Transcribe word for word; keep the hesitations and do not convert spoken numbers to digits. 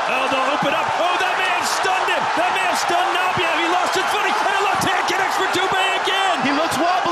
Oh, they'll open up. Oh, that man stunned him. That man stunned Nabiev. He lost his footing. And a left hand connects for Dubé again. He looks wobbly.